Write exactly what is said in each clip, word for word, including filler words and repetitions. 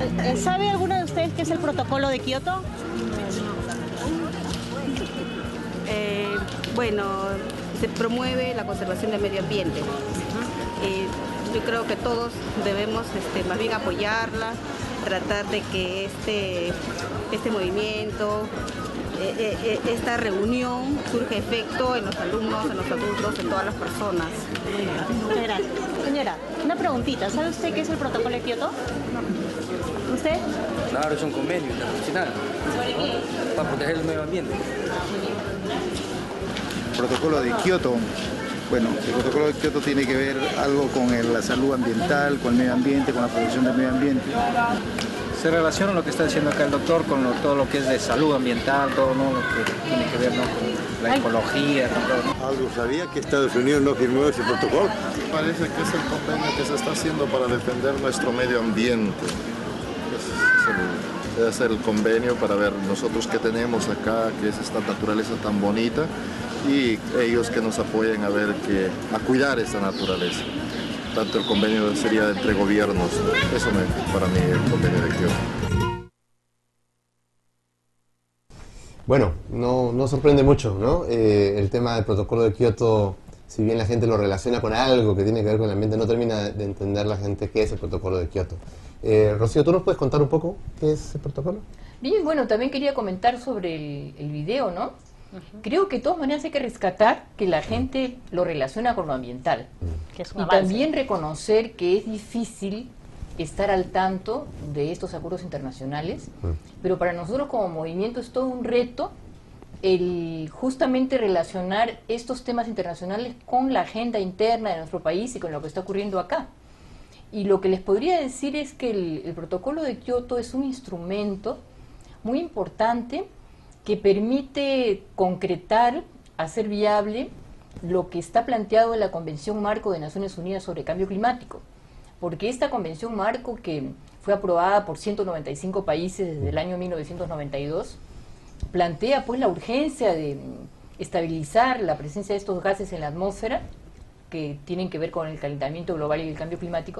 Eh, ¿Sabe alguno de ustedes qué es el protocolo de Kioto? Eh, bueno, se promueve la conservación del medio ambiente. Eh, yo creo que todos debemos este, más bien apoyarla, tratar de que este, este movimiento, eh, eh, esta reunión surja efecto en los alumnos, en los adultos, en todas las personas. Muchas gracias. Señora, una preguntita. ¿Sabe usted qué es el protocolo de Kioto? No. ¿Usted? Claro, es un convenio internacional. ¿Sobre qué? Para proteger el medio ambiente. El protocolo de Kioto, bueno, el protocolo de Kioto tiene que ver algo con el- la salud ambiental, con el medio ambiente, con la protección del medio ambiente. Se relaciona lo que está diciendo acá el doctor con lo- todo lo que es de salud ambiental, todo, ¿no? Lo que tiene que ver, ¿no? con la ecología, con todo, ¿no? ¿Algo sabía que Estados Unidos no firmó ese protocolo? Parece que es el convenio que se está haciendo para defender nuestro medio ambiente. Es, es el, debe ser el convenio para ver nosotros qué tenemos acá, qué es esta naturaleza tan bonita, y ellos que nos apoyen a ver que, a cuidar esta naturaleza. Tanto el convenio sería entre gobiernos. Eso me, para mí el convenio de Kioto. Bueno, no, no sorprende mucho, ¿no? Eh, el tema del protocolo de Kioto, si bien la gente lo relaciona con algo que tiene que ver con el ambiente, no termina de entender la gente qué es el protocolo de Kioto. Eh, Rocío, ¿tú nos puedes contar un poco qué es el protocolo? Bien, bueno, también quería comentar sobre el, el video, ¿no? Uh-huh. Creo que de todas maneras hay que rescatar que la gente lo relaciona con lo ambiental. Que es un y avance. también reconocer que es difícil estar al tanto de estos acuerdos internacionales, uh-huh. pero para nosotros como movimiento es todo un reto el justamente relacionar estos temas internacionales con la agenda interna de nuestro país y con lo que está ocurriendo acá. Y lo que les podría decir es que el, el protocolo de Kioto es un instrumento muy importante que permite concretar, hacer viable lo que está planteado en la Convención Marco de Naciones Unidas sobre Cambio Climático. Porque esta Convención Marco, que fue aprobada por ciento noventa y cinco países desde el año mil novecientos noventa y dos, plantea pues la urgencia de estabilizar la presencia de estos gases en la atmósfera, que tienen que ver con el calentamiento global y el cambio climático,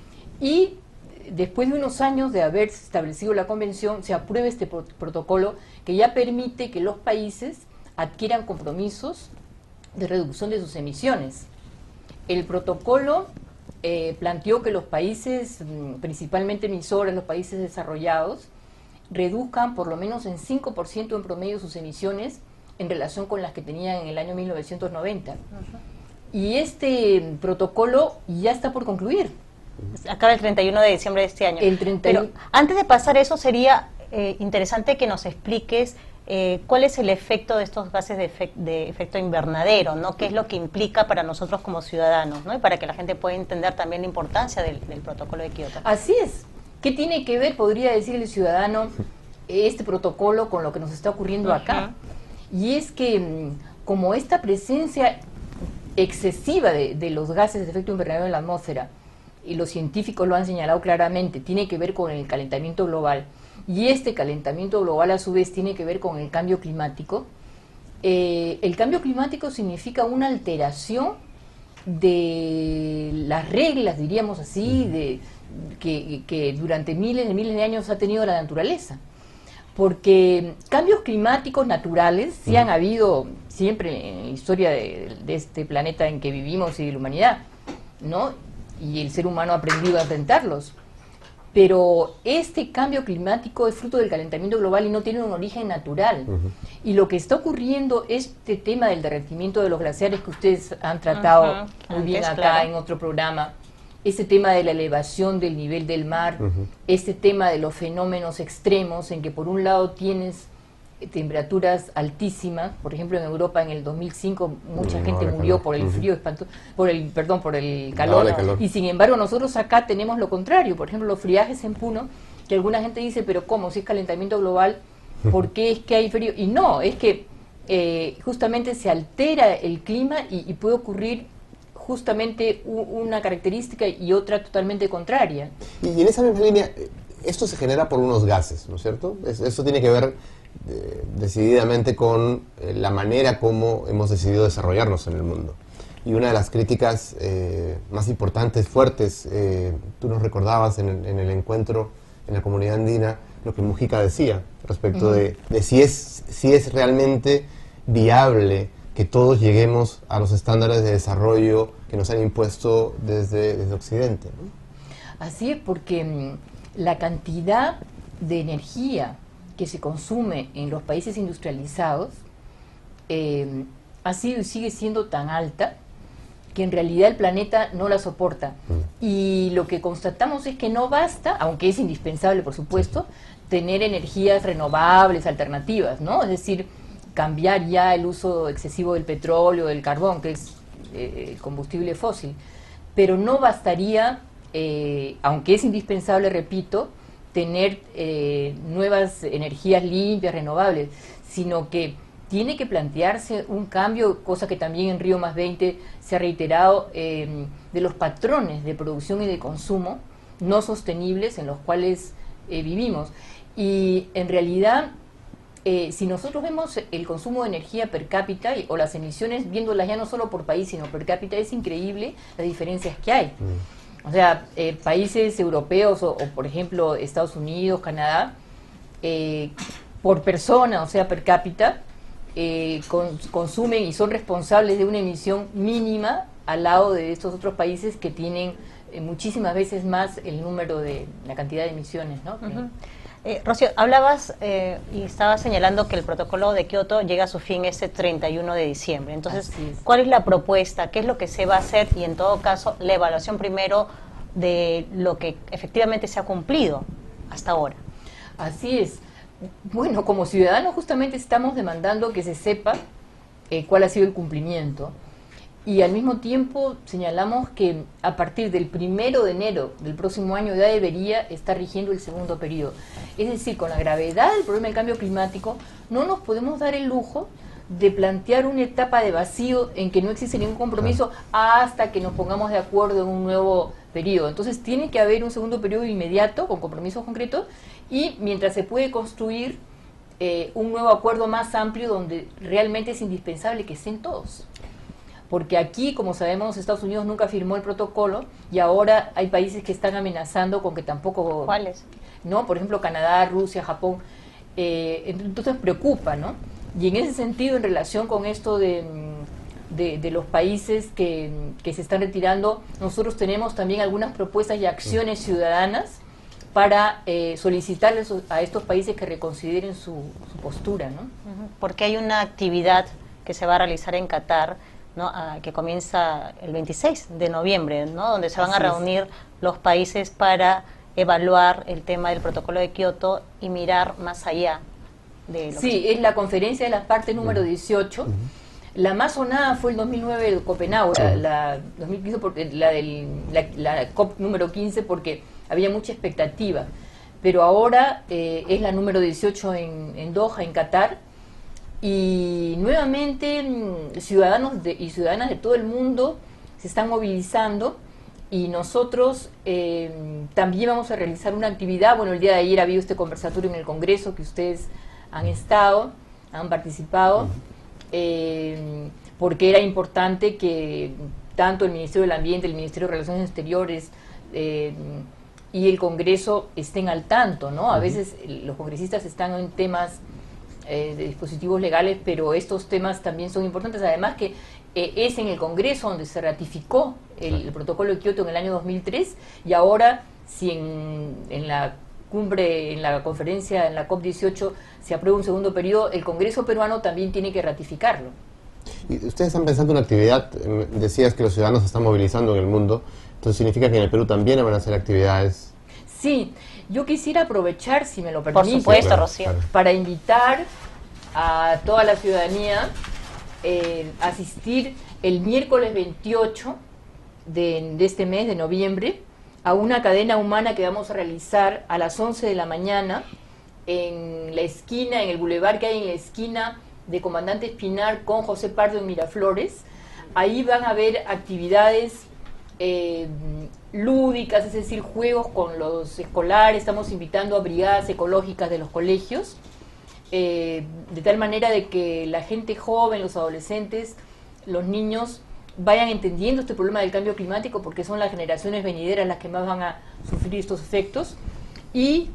y después de unos años de haber establecido la convención, se aprueba este pro protocolo que ya permite que los países adquieran compromisos de reducción de sus emisiones. El protocolo eh, planteó que los países, principalmente emisores, los países desarrollados, reduzcan por lo menos en cinco por ciento en promedio sus emisiones en relación con las que tenían en el año mil novecientos noventa. Uh-huh. Y este protocolo ya está por concluir. Acaba el treinta y uno de diciembre de este año. El treinta y uno... Pero antes de pasar eso, sería eh, interesante que nos expliques eh, cuál es el efecto de estos gases de, efect de efecto invernadero, ¿no? ¿Qué es lo que implica para nosotros como ciudadanos, ¿no? Y para que la gente pueda entender también la importancia del, del protocolo de Kioto. Así es. ¿Qué tiene que ver, podría decir el ciudadano, este protocolo con lo que nos está ocurriendo acá? Uh-huh. Y es que como esta presencia excesiva de, de los gases de efecto invernadero en la atmósfera, y los científicos lo han señalado claramente, tiene que ver con el calentamiento global, y este calentamiento global a su vez tiene que ver con el cambio climático. Eh, el cambio climático significa una alteración de las reglas, diríamos así, de, que, que durante miles y miles de años ha tenido la naturaleza. Porque cambios climáticos naturales sí han habido siempre en la historia de, de este planeta en que vivimos y de la humanidad, ¿no? Y el ser humano ha aprendido a enfrentarlos. Pero este cambio climático es fruto del calentamiento global y no tiene un origen natural. Uh-huh. Y lo que está ocurriendo, este tema del derretimiento de los glaciares que ustedes han tratado uh-huh. muy bien acá, claro, en otro programa, este tema de la elevación del nivel del mar, uh-huh. este tema de los fenómenos extremos en que por un lado tienes temperaturas altísimas, por ejemplo en Europa en el dos mil cinco mucha no, gente murió calor. por el frío, uh-huh. por el perdón, por el calor, no, calor, y sin embargo nosotros acá tenemos lo contrario, por ejemplo los friajes en Puno, que alguna gente dice, pero ¿cómo? Si es calentamiento global, ¿por qué es que hay frío? Y no, es que eh, justamente se altera el clima y, y puede ocurrir justamente u, una característica y otra totalmente contraria. Y en esa misma línea, esto se genera por unos gases, ¿no es cierto? Es, eso tiene que ver Eh, decididamente con eh, la manera como hemos decidido desarrollarnos en el mundo. Y una de las críticas eh, más importantes, fuertes, eh, tú nos recordabas en el, en el encuentro en la comunidad andina lo que Mujica decía respecto Uh-huh. de, de si es, si es realmente viable que todos lleguemos a los estándares de desarrollo que nos han impuesto desde, desde Occidente, ¿no? Así es, porque mm, la cantidad de energía que se consume en los países industrializados eh, ha sido y sigue siendo tan alta que en realidad el planeta no la soporta. Mm. Y lo que constatamos es que no basta, aunque es indispensable, por supuesto, tener energías renovables, alternativas, ¿no? Es decir, cambiar ya el uso excesivo del petróleo, del carbón, que es eh, el combustible fósil. Pero no bastaría, eh, aunque es indispensable, repito, tener eh, nuevas energías limpias, renovables, sino que tiene que plantearse un cambio, cosa que también en Río más veinte se ha reiterado, eh, de los patrones de producción y de consumo no sostenibles en los cuales eh, vivimos. Y en realidad, eh, si nosotros vemos el consumo de energía per cápita y, o las emisiones, viéndolas ya no solo por país, sino per cápita, es increíble las diferencias que hay. Mm. O sea, eh, países europeos o, o, por ejemplo, Estados Unidos, Canadá, eh, por persona, o sea, per cápita, eh, con, consumen y son responsables de una emisión mínima al lado de estos otros países que tienen eh, muchísimas veces más el número de, la cantidad de emisiones, ¿no? Uh-huh. Eh, Rocío, hablabas eh, y estabas señalando que el protocolo de Kioto llega a su fin este treinta y uno de diciembre. Entonces, es. ¿cuál es la propuesta? ¿Qué es lo que se va a hacer? Y en todo caso, la evaluación primero de lo que efectivamente se ha cumplido hasta ahora. Así es. Bueno, como ciudadanos justamente estamos demandando que se sepa eh, cuál ha sido el cumplimiento. Y al mismo tiempo señalamos que a partir del primero de enero del próximo año ya debería estar rigiendo el segundo periodo. Es decir, con la gravedad del problema del cambio climático, no nos podemos dar el lujo de plantear una etapa de vacío en que no existe ningún compromiso hasta que nos pongamos de acuerdo en un nuevo periodo. Entonces tiene que haber un segundo periodo inmediato con compromisos concretos y mientras se puede construir eh, un nuevo acuerdo más amplio donde realmente es indispensable que estén todos. Porque aquí, como sabemos, Estados Unidos nunca firmó el protocolo y ahora hay países que están amenazando con que tampoco... ¿Cuáles? ¿No? Por ejemplo, Canadá, Rusia, Japón. Eh, entonces preocupa, ¿no? Y en ese sentido, en relación con esto de, de, de los países que, que se están retirando, nosotros tenemos también algunas propuestas y acciones ciudadanas para eh, solicitarles a estos países que reconsideren su, su postura, ¿no? Porque hay una actividad que se va a realizar en Qatar, ¿no? Ah, que comienza el veintiséis de noviembre, ¿no? Donde se van Así a reunir es. los países para evaluar el tema del protocolo de Kioto y mirar más allá de lo Sí, que... es la conferencia de las partes número dieciocho. Uh-huh. La más sonada fue el dos mil nueve de Copenhague, uh-huh. la, dos mil quince porque, la, del, la, la COP número quince, porque había mucha expectativa. Pero ahora eh, es la número dieciocho en, en Doha, en Qatar. Y nuevamente ciudadanos de, y ciudadanas de todo el mundo se están movilizando y nosotros eh, también vamos a realizar una actividad. Bueno, el día de ayer ha habido este conversatorio en el Congreso que ustedes han estado, han participado, eh, porque era importante que tanto el Ministerio del Ambiente, el Ministerio de Relaciones Exteriores eh, y el Congreso estén al tanto, ¿no? A veces los congresistas están en temas Eh, de dispositivos legales, pero estos temas también son importantes, además que eh, es en el Congreso donde se ratificó el, el protocolo de Kioto en el año dos mil tres y ahora si en, en la cumbre, en la conferencia, en la COP dieciocho se aprueba un segundo periodo, el Congreso peruano también tiene que ratificarlo. Y ustedes están pensando en una actividad, eh, decías que los ciudadanos se están movilizando en el mundo, entonces significa que en el Perú también van a hacer actividades. Sí, yo quisiera aprovechar, si me lo permite, por supuesto, Rocío, para invitar a toda la ciudadanía eh, a asistir el miércoles veintiocho de, de este mes de noviembre a una cadena humana que vamos a realizar a las once de la mañana en la esquina, en el bulevar que hay en la esquina de Comandante Espinar con José Pardo en Miraflores. Ahí van a haber actividades eh, lúdicas, es decir, juegos con los escolares. Estamos invitando a brigadas ecológicas de los colegios, eh, de tal manera de que la gente joven, los adolescentes, los niños vayan entendiendo este problema del cambio climático, porque son las generaciones venideras las que más van a sufrir estos efectos. Y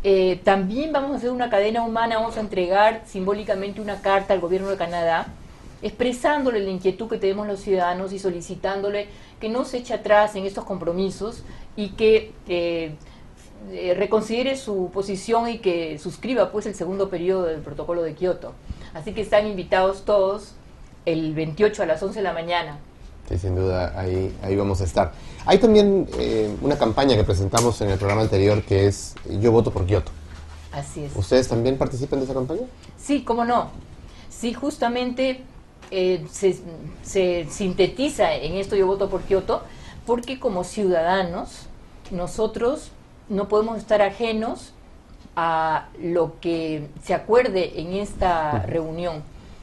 Eh, también vamos a hacer una cadena humana, vamos a entregar simbólicamente una carta al gobierno de Canadá, expresándole la inquietud que tenemos los ciudadanos y solicitándole que no se eche atrás en estos compromisos y que eh, eh, reconsidere su posición y que suscriba pues el segundo periodo del protocolo de Kioto. Así que están invitados todos el veintiocho a las once de la mañana. Sí, sin duda, ahí, ahí vamos a estar. Hay también eh, una campaña que presentamos en el programa anterior que es Yo voto por Kioto. Así es. ¿Ustedes también participan de esa campaña? Sí, cómo no. Sí, justamente eh, se, se sintetiza en esto Yo voto por Kioto, porque como ciudadanos nosotros no podemos estar ajenos a lo que se acuerde en esta reunión.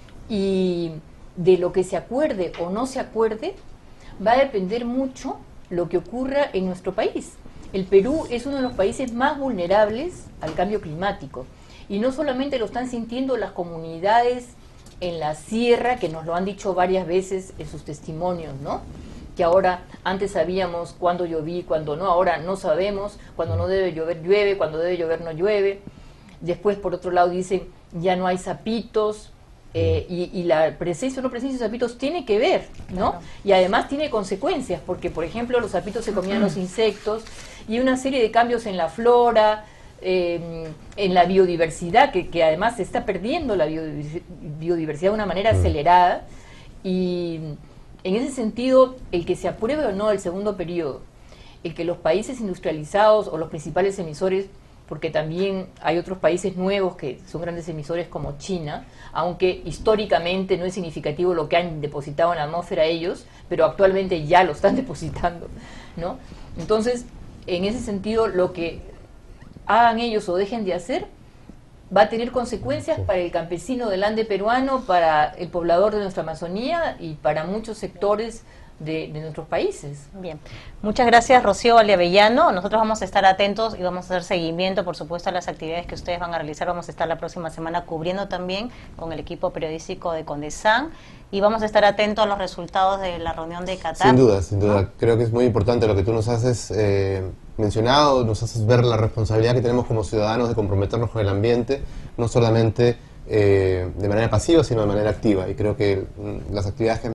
Y de lo que se acuerde o no se acuerde, va a depender mucho lo que ocurra en nuestro país. El Perú es uno de los países más vulnerables al cambio climático. Y no solamente lo están sintiendo las comunidades en la sierra, que nos lo han dicho varias veces en sus testimonios, ¿no? Que ahora, antes sabíamos cuándo llovía, cuándo no, ahora no sabemos, cuando no debe llover, llueve, cuando debe llover, no llueve. Después, por otro lado, dicen, ya no hay sapitos, eh, y, y la presencia o no presencia de sapitos tiene que ver, ¿no? Claro. Y además tiene consecuencias, porque, por ejemplo, los sapitos se comían los insectos, y una serie de cambios en la flora, eh, en la biodiversidad, que, que además se está perdiendo la biodiversidad de una manera acelerada, y en ese sentido, el que se apruebe o no el segundo periodo, el que los países industrializados o los principales emisores, porque también hay otros países nuevos que son grandes emisores como China, aunque históricamente no es significativo lo que han depositado en la atmósfera ellos, pero actualmente ya lo están depositando, ¿no? Entonces, en ese sentido, lo que hagan ellos o dejen de hacer va a tener consecuencias para el campesino del Ande peruano, para el poblador de nuestra Amazonía y para muchos sectores de, de nuestros países. Bien, muchas gracias, Rocío Valdeavellano. Nosotros vamos a estar atentos y vamos a hacer seguimiento, por supuesto, a las actividades que ustedes van a realizar. Vamos a estar la próxima semana cubriendo también con el equipo periodístico de Condesan y vamos a estar atentos a los resultados de la reunión de Qatar. Sin duda, sin duda. Creo que es muy importante lo que tú nos haces eh, mencionado, nos haces ver la responsabilidad que tenemos como ciudadanos de comprometernos con el ambiente, no solamente eh, de manera pasiva, sino de manera activa. Y creo que mm, las actividades que